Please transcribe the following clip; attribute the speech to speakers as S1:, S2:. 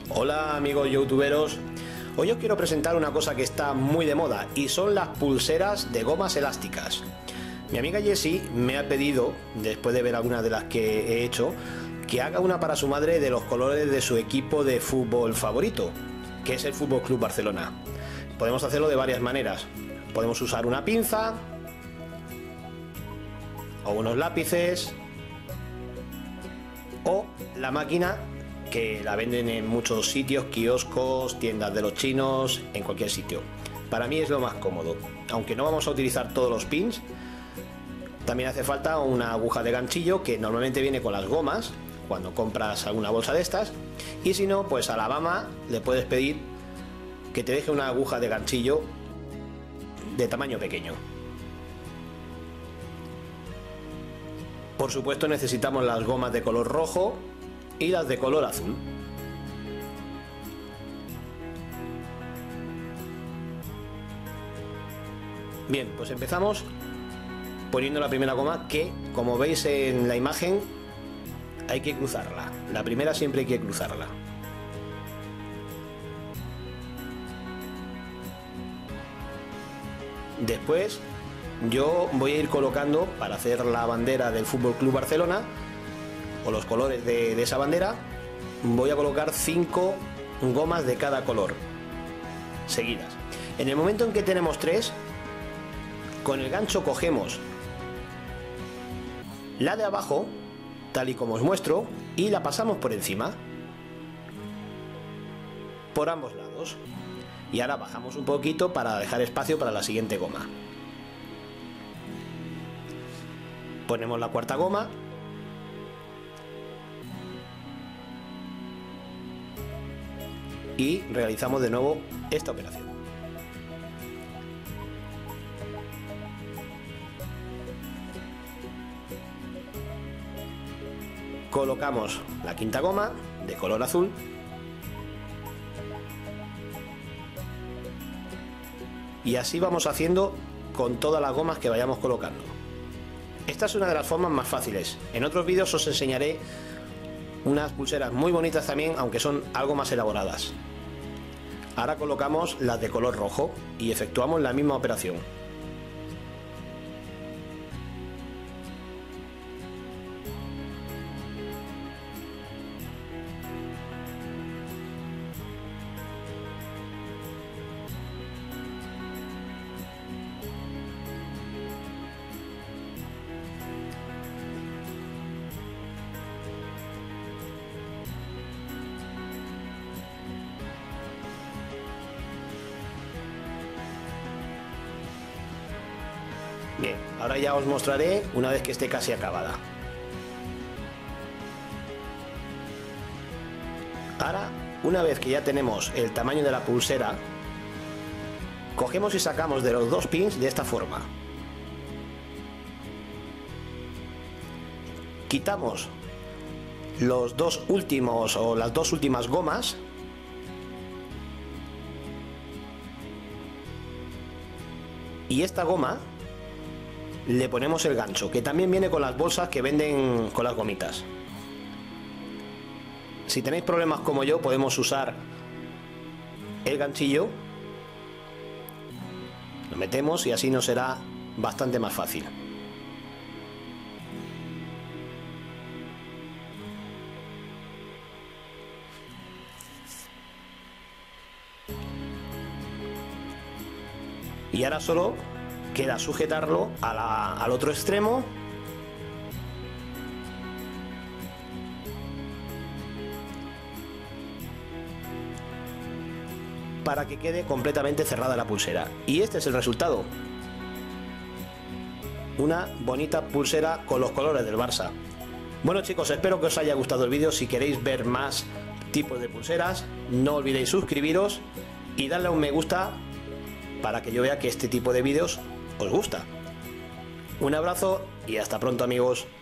S1: Hola amigos youtuberos, hoy os quiero presentar una cosa que está muy de moda y son las pulseras de gomas elásticas. Mi amiga Jessie me ha pedido, después de ver algunas de las que he hecho, que haga una para su madre de los colores de su equipo de fútbol favorito, que es el Fútbol Club Barcelona. Podemos hacerlo de varias maneras. Podemos usar una pinza o unos lápices o la máquina, que la venden en muchos sitios, kioscos, tiendas de los chinos, en cualquier sitio. Para mí es lo más cómodo. Aunque no vamos a utilizar todos los pins, también hace falta una aguja de ganchillo que normalmente viene con las gomas cuando compras alguna bolsa de estas, y si no, pues a la mamá le puedes pedir que te deje una aguja de ganchillo de tamaño pequeño. Por supuesto necesitamos las gomas de color rojo y las de color azul. Bien, pues empezamos poniendo la primera goma, que como veis en la imagen hay que cruzarla. La primera siempre hay que cruzarla. Después yo voy a ir colocando, para hacer la bandera del Fútbol Club Barcelona o los colores de esa bandera, voy a colocar 5 gomas de cada color seguidas. En el momento en que tenemos 3, con el gancho cogemos la de abajo, tal y como os muestro, y la pasamos por encima, por ambos lados, y ahora bajamos un poquito para dejar espacio para la siguiente goma. Ponemos la cuarta goma y realizamos de nuevo esta operación. Colocamos la quinta goma de color azul y así vamos haciendo con todas las gomas que vayamos colocando. Esta es una de las formas más fáciles. En otros vídeos os enseñaré unas pulseras muy bonitas también, aunque son algo más elaboradas. Ahora colocamos las de color rojo y efectuamos la misma operación. Bien, ahora ya os mostraré una vez que esté casi acabada. Ahora, una vez que ya tenemos el tamaño de la pulsera, cogemos y sacamos de los 2 pins de esta forma. Quitamos los 2 últimos o las 2 últimas gomas y esta goma le ponemos el gancho, que también viene con las bolsas que venden con las gomitas. Si tenéis problemas como yo, podemos usar el ganchillo, lo metemos y así nos será bastante más fácil. Y ahora solo queda sujetarlo al otro extremo para que quede completamente cerrada la pulsera. Y este es el resultado. Una bonita pulsera con los colores del Barça. Bueno chicos, espero que os haya gustado el vídeo. Si queréis ver más tipos de pulseras, no olvidéis suscribiros y darle a un me gusta para que yo vea que este tipo de vídeos os gusta. Un abrazo y hasta pronto amigos.